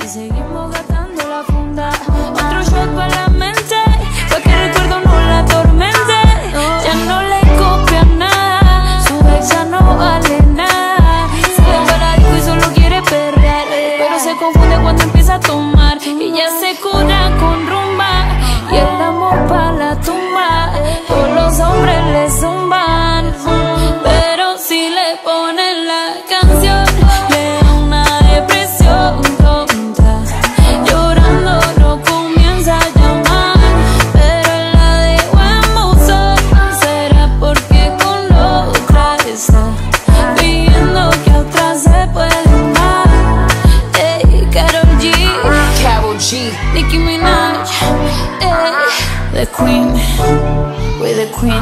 seguimos gastando la funda. Otro shot para la mente, pa' que el recuerdo no la atormente. Ya no le copia nada, su ex ya no vale nada. Se va para la disco y solo quiere perrear, pero se confunde cuando empieza a tomar. Y ya se cura con rumba y el amor pa' la tumba. Todos los hombres le zumban, pero si le ponen la canción le da una depresión tonta. Llorando no comienza a llamar, pero él la dejó en buzón. Será porque con otra está pidiendo que a otra se puede dar. Ey, Karol G, Nicki Minaj, ey, the queen, we're the queen.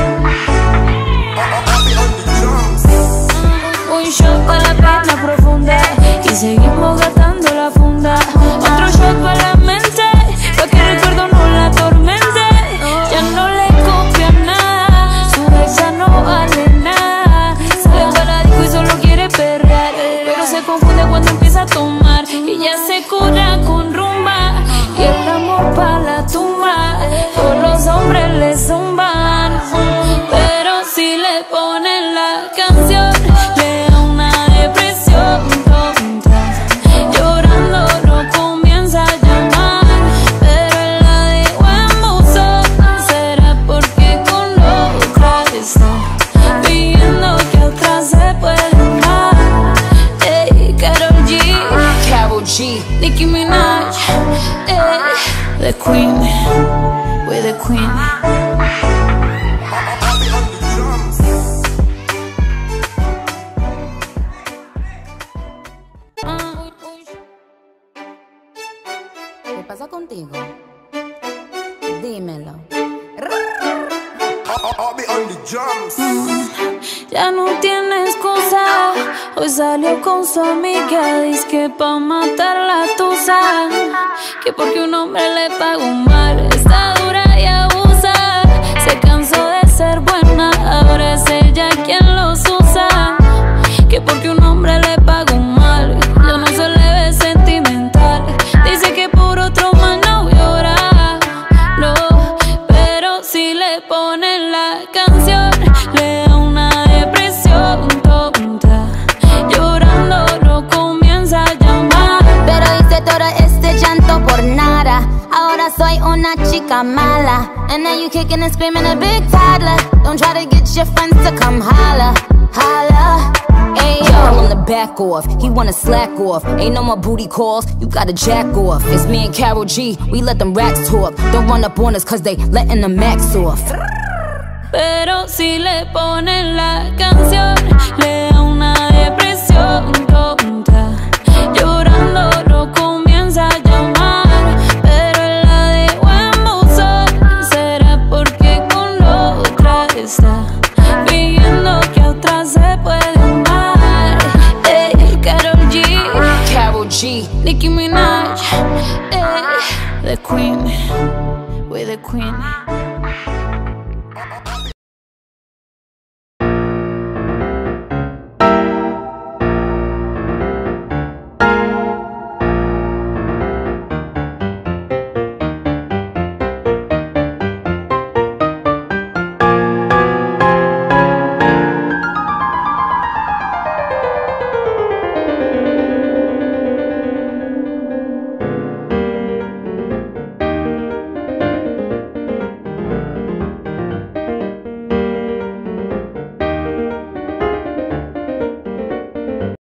Un shot para la pena profunda y seguimos gastando la funda. Otro shot para la mente, pa' que el recuerdo no la atormente. Ya no le copia nada, su ex ya no vale nada. Sale para la disco y solo quiere perrear, pero se confunde cuando empieza a tomar. Y ya se cura con rumba y el amor pa' la tumba. Todos los hombres le zumban, pero si le ponen la canción le da una depresión tonta. Llorando no comienza a llamar, pero él la dejó en buzón. Será porque con otra está pidiendo que a otra se puede dar. Ey, Karol G, Nicki Minaj, ey, the queen, we're the queen. ¿Qué pasa contigo? Dímelo. Ya no tiene excusa, hoy salió con su amiga, dizque pa' matar la tusa. Que porque un hombre le pagó mal, está dura y abusa. Se cansó de ser buena, ahora es ella quien los usa. Que porque un hombre le pagó mal, ya no se le ve sentimental. Dice que por otro man no llora, no, pero si le ponen la canción le da una depresión tonta. Llorando no comienza a llamar, Pero hice todo este llanto por nada. Ahora soy una chica mala. And now you kicking and screaming a big toddler. Don't try to get your friends to come holla, holla. Ayo, tell him to back off, he wanna slack off. Ain't no more booty calls, you gotta jack off. It's me and Karol G, we let them racks talk. Don't run up on us cause they letting the max off. pero si le ponen la canción le da una depresión tonta. Llorando no comienza a llamar, pero él la dejó en buzón. Será porque con otra está pidiendo que a otra se puede dar. Ey, Karol G, Nicki Minaj, ey, the queen, we're the queen.